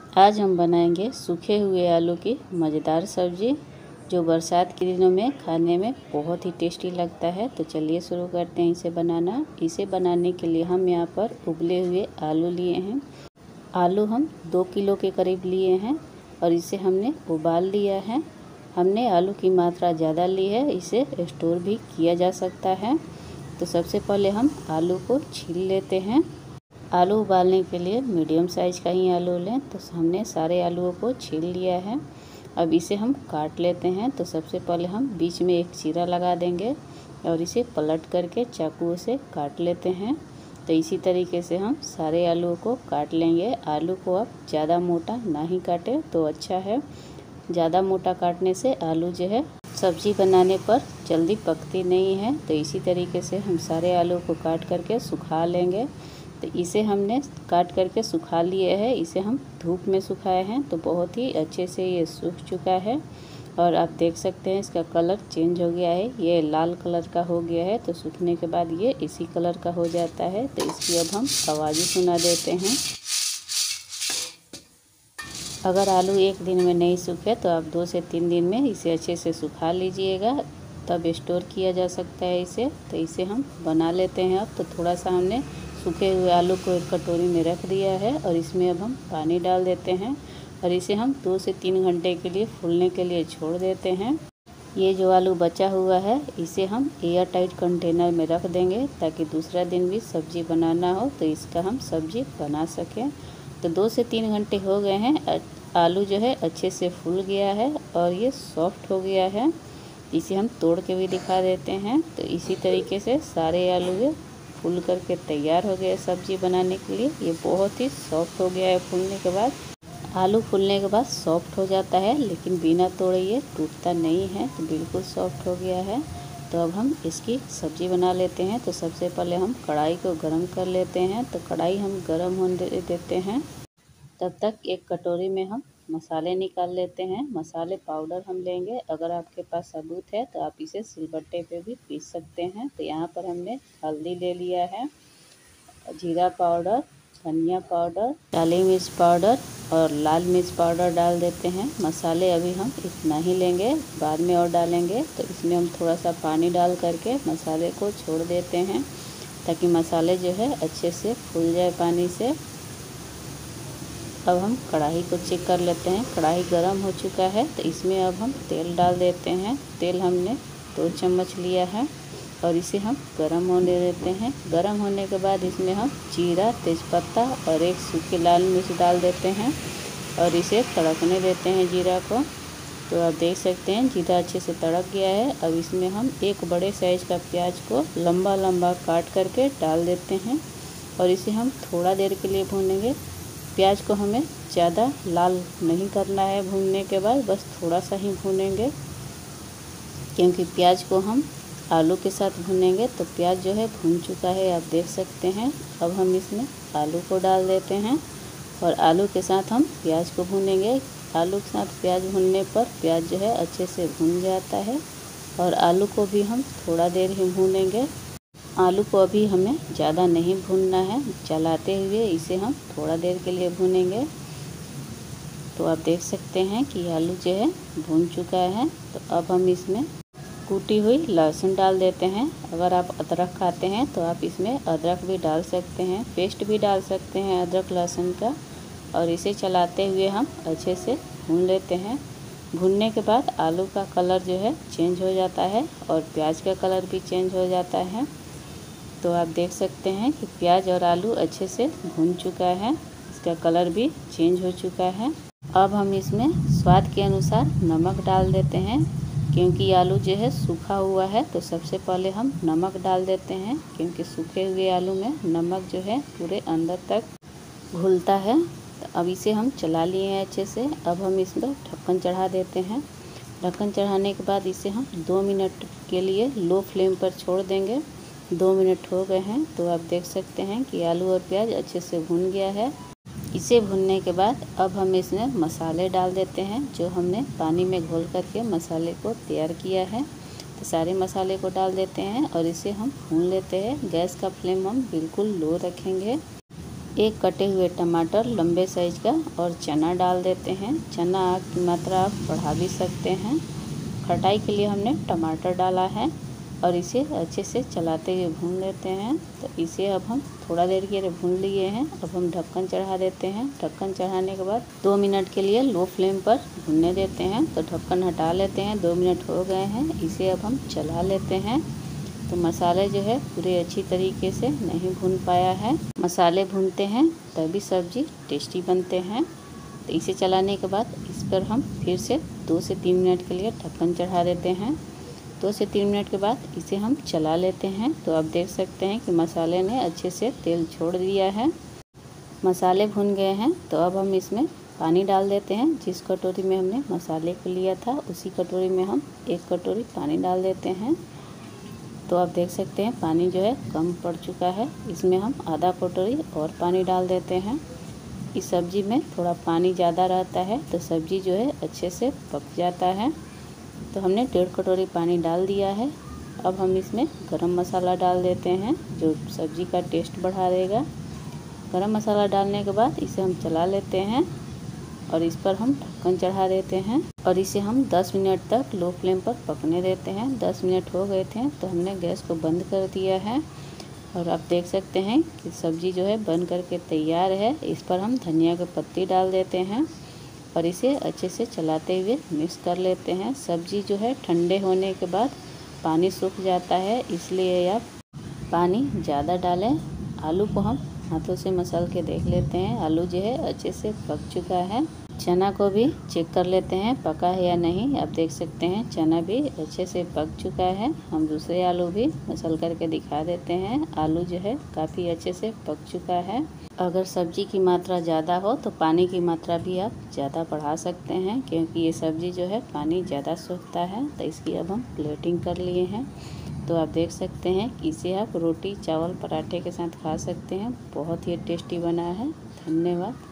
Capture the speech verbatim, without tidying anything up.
आज हम बनाएंगे सूखे हुए आलू की मज़ेदार सब्ज़ी जो बरसात के दिनों में खाने में बहुत ही टेस्टी लगता है। तो चलिए शुरू करते हैं इसे बनाना। इसे बनाने के लिए हम यहाँ पर उबले हुए आलू लिए हैं। आलू हम दो किलो के करीब लिए हैं और इसे हमने उबाल लिया है। हमने आलू की मात्रा ज़्यादा ली है, इसे स्टोर भी किया जा सकता है। तो सबसे पहले हम आलू को छील लेते हैं। आलू उबालने के लिए मीडियम साइज़ का ही आलू लें। तो हमने सारे आलूओं को छील लिया है। अब इसे हम काट लेते हैं। तो सबसे पहले हम बीच में एक चीरा लगा देंगे और इसे पलट करके चाकू से काट लेते हैं। तो इसी तरीके से हम सारे आलूओं को काट लेंगे। आलू को आप ज़्यादा मोटा ना ही काटें तो अच्छा है। ज़्यादा मोटा काटने से आलू जो है सब्ज़ी बनाने पर जल्दी पकती नहीं है। तो इसी तरीके से हम सारे आलू को काट करके सुखा लेंगे। तो इसे हमने काट करके सुखा लिए है। इसे हम धूप में सुखाए हैं तो बहुत ही अच्छे से ये सूख चुका है और आप देख सकते हैं इसका कलर चेंज हो गया है, ये लाल कलर का हो गया है। तो सूखने के बाद ये इसी कलर का हो जाता है। तो इसकी अब हम आवाज़ सुना देते हैं। अगर आलू एक दिन में नहीं सूखे तो आप दो से तीन दिन में इसे अच्छे से सुखा लीजिएगा, तब स्टोर किया जा सकता है इसे। तो इसे हम बना लेते हैं। अब तो थोड़ा सा हमने सूखे हुए आलू को एक कटोरी में रख दिया है और इसमें अब हम पानी डाल देते हैं और इसे हम दो से तीन घंटे के लिए फूलने के लिए छोड़ देते हैं। ये जो आलू बचा हुआ है इसे हम एयर टाइट कंटेनर में रख देंगे ताकि दूसरा दिन भी सब्ज़ी बनाना हो तो इसका हम सब्ज़ी बना सकें। तो दो से तीन घंटे हो गए हैं। आलू जो है अच्छे से फूल गया है और ये सॉफ्ट हो गया है। इसे हम तोड़ के भी दिखा देते हैं। तो इसी तरीके से सारे आलू ये फूल करके तैयार हो गए सब्ज़ी बनाने के लिए। ये बहुत ही सॉफ्ट हो गया है। फूलने के बाद आलू फूलने के बाद सॉफ्ट हो जाता है, लेकिन बिना तोड़े ये टूटता नहीं है। तो बिल्कुल सॉफ्ट हो गया है। तो अब हम इसकी सब्ज़ी बना लेते हैं। तो सबसे पहले हम कढ़ाई को गरम कर लेते हैं। तो कढ़ाई हम गरम होने देते हैं। तब तक एक कटोरी में हम मसाले निकाल लेते हैं। मसाले पाउडर हम लेंगे। अगर आपके पास साबुत है तो आप इसे सिलबट्टे पे भी पीस सकते हैं। तो यहाँ पर हमने हल्दी ले लिया है, जीरा पाउडर, धनिया पाउडर, काली मिर्च पाउडर और लाल मिर्च पाउडर डाल देते हैं। मसाले अभी हम इतना ही लेंगे, बाद में और डालेंगे। तो इसमें हम थोड़ा सा पानी डाल करके मसाले को छोड़ देते हैं ताकि मसाले जो है अच्छे से फूल जाए पानी से। अब हम कढ़ाई को चेक कर लेते हैं। कढ़ाई गरम हो चुका है तो इसमें अब हम तेल डाल देते हैं। तेल हमने दो चम्मच लिया है और इसे हम गरम होने देते हैं। गरम होने के बाद इसमें हम जीरा, तेज़पत्ता और एक सूखी लाल मिर्च डाल देते हैं और इसे तड़कने देते हैं जीरा को। तो आप देख सकते हैं जीरा अच्छे से तड़क गया है। अब इसमें हम एक बड़े साइज़ का प्याज को लंबा लंबा काट करके डाल देते हैं और इसे हम थोड़ा देर के लिए भूनेंगे। प्याज को हमें ज़्यादा लाल नहीं करना है भूनने के बाद, बस थोड़ा सा ही भूनेंगे, क्योंकि प्याज को हम आलू के साथ भूनेंगे। तो प्याज जो है भून चुका है, आप देख सकते हैं। अब हम इसमें आलू को डाल देते हैं और आलू के साथ हम प्याज को भूनेंगे। आलू के साथ प्याज भूनने पर प्याज जो है अच्छे से भून जाता है और आलू को भी हम थोड़ा देर ही भूनेंगे। आलू को अभी हमें ज़्यादा नहीं भूनना है, चलाते हुए इसे हम थोड़ा देर के लिए भूनेंगे। तो आप देख सकते हैं कि आलू जो है भून चुका है। तो अब हम इसमें कूटी हुई लहसुन डाल देते हैं। अगर आप अदरक खाते हैं तो आप इसमें अदरक भी डाल सकते हैं, पेस्ट भी डाल सकते हैं अदरक लहसुन का। और इसे चलाते हुए हम अच्छे से भून लेते हैं। भूनने के बाद आलू का कलर जो है चेंज हो जाता है और प्याज का कलर भी चेंज हो जाता है। तो आप देख सकते हैं कि प्याज और आलू अच्छे से भून चुका है, इसका कलर भी चेंज हो चुका है। अब हम इसमें स्वाद के अनुसार नमक डाल देते हैं। क्योंकि आलू जो है सूखा हुआ है तो सबसे पहले हम नमक डाल देते हैं, क्योंकि सूखे हुए आलू में नमक जो है पूरे अंदर तक घुलता है। तो अब इसे हम चला लिए हैं अच्छे से। अब हम इसमें ढक्कन चढ़ा देते हैं। ढक्कन चढ़ाने के बाद इसे हम दो मिनट के लिए लो फ्लेम पर छोड़ देंगे। दो मिनट हो गए हैं तो आप देख सकते हैं कि आलू और प्याज अच्छे से भुन गया है। इसे भुनने के बाद अब हम इसमें मसाले डाल देते हैं जो हमने पानी में घोल करके मसाले को तैयार किया है। तो सारे मसाले को डाल देते हैं और इसे हम भून लेते हैं। गैस का फ्लेम हम बिल्कुल लो रखेंगे। एक कटे हुए टमाटर लंबे साइज का और चना डाल देते हैं। चना की मात्रा आप बढ़ा भी सकते हैं। खटाई के लिए हमने टमाटर डाला है और इसे अच्छे से चलाते हुए भून लेते हैं। तो इसे अब हम थोड़ा देर के लिए भून लिए हैं। अब हम ढक्कन चढ़ा देते हैं। ढक्कन चढ़ाने के बाद दो मिनट के लिए लो फ्लेम पर भूनने देते हैं। तो ढक्कन हटा लेते हैं। दो मिनट हो गए हैं। इसे अब हम चला लेते हैं। तो मसाले जो है पूरे अच्छी तरीके से नहीं भून पाया है। मसाले भूनते हैं तभी सब्जी टेस्टी बनते हैं। तो इसे चलाने के बाद इस पर हम फिर से दो से तीन मिनट के लिए ढक्कन चढ़ा देते हैं। दो से तीन मिनट के बाद इसे हम चला लेते हैं। तो आप देख सकते हैं कि मसाले ने अच्छे से तेल छोड़ दिया है। मसाले भुन गए हैं। तो अब हम इसमें पानी डाल देते हैं। जिस कटोरी में हमने मसाले को लिया था उसी कटोरी में हम एक कटोरी पानी डाल देते हैं। तो आप देख सकते हैं पानी जो है कम पड़ चुका है। इसमें हम आधा कटोरी और पानी डाल देते हैं। इस सब्ज़ी में थोड़ा पानी ज़्यादा रहता है तो सब्ज़ी जो है अच्छे से पक जाता है। तो हमने डेढ़ कटोरी पानी डाल दिया है। अब हम इसमें गरम मसाला डाल देते हैं जो सब्ज़ी का टेस्ट बढ़ा देगा। गरम मसाला डालने के बाद इसे हम चला लेते हैं और इस पर हम ढक्कन चढ़ा देते हैं और इसे हम दस मिनट तक लो फ्लेम पर पकने देते हैं। दस मिनट हो गए थे तो हमने गैस को बंद कर दिया है और आप देख सकते हैं कि सब्ज़ी जो है बन करके तैयार है। इस पर हम धनिया की पत्ती डाल देते हैं और इसे अच्छे से चलाते हुए मिक्स कर लेते हैं। सब्ज़ी जो है ठंडे होने के बाद पानी सूख जाता है, इसलिए आप पानी ज़्यादा डालें। आलू को हम हाथों से मसल के देख लेते हैं। आलू जो है अच्छे से पक चुका है। चना को भी चेक कर लेते हैं पका है या नहीं। आप देख सकते हैं चना भी अच्छे से पक चुका है। हम दूसरे आलू भी मसल करके दिखा देते हैं। आलू जो है काफ़ी अच्छे से पक चुका है। अगर सब्ज़ी की मात्रा ज़्यादा हो तो पानी की मात्रा भी आप ज़्यादा बढ़ा सकते हैं, क्योंकि ये सब्ज़ी जो है पानी ज़्यादा सोखता है। तो इसकी अब हम प्लेटिंग कर लिए हैं। तो आप देख सकते हैं कि इसे आप रोटी चावल पराठे के साथ खा सकते हैं। बहुत ही टेस्टी बना है। धन्यवाद।